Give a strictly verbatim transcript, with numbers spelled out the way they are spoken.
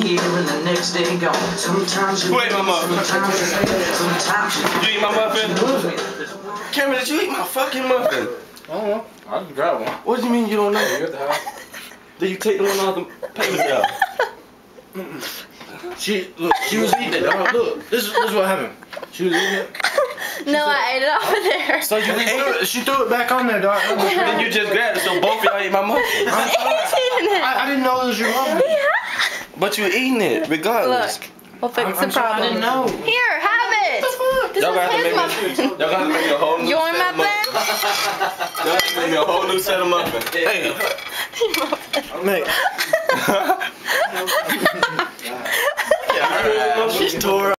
here and the next day gone. Sometimes you Wait, my muffin. Sometimes you hate, sometimes you You eat my muffin? Cameron, did you eat my fucking muffin? I don't know. I just grabbed one. What do you mean you don't know? You at the house? Did you take the one out the papers out? She look. She was eating it. Dog. Look. This is this is what happened. She was eating it. No, I ate it off of there. So you ate it. She threw it back on there, dog. Then you just grabbed it, so both of y'all ate my muffin. He's eating it. I, I didn't know it was your muffin. Yeah. But you were eating it, regardless. Look, we'll fix I'm, the I'm sorry, problem. I didn't know. Here, have it. This Y'all was got to his make muffin. me. Y'all got to make me a whole new You want set of muffin? muffins. Y'all got to make me a whole new set of muffins. Hey. Mate. Yeah, she's tore up.